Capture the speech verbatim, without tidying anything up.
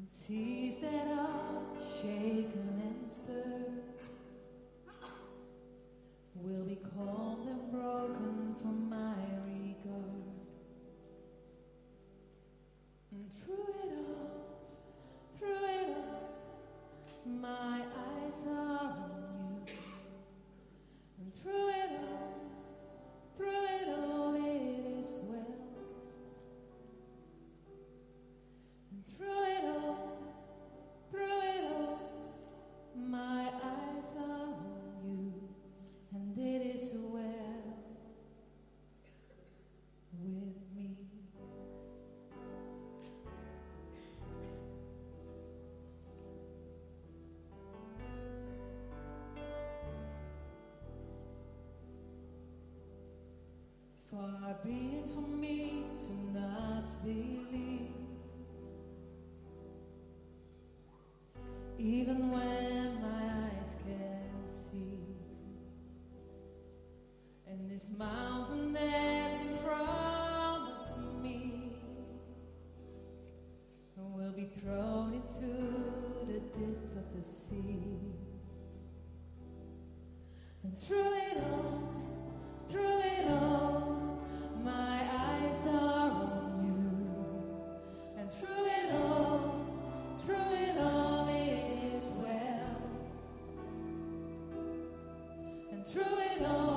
Seas that are shaken and stirred will be calmed and broken from my regard. And through it all, through it all, my eyes are on you. And through it all, through it all, it is well. And through it all, through it all, my eyes are on you, and it is well with me. Far be it from me to not believe, even when my eyes can't see, and this mountain that's in front of me will be thrown into the depths of the sea. And through it all, through it all, my eyes are on you. And through it all, through it all, it is well. And through it all,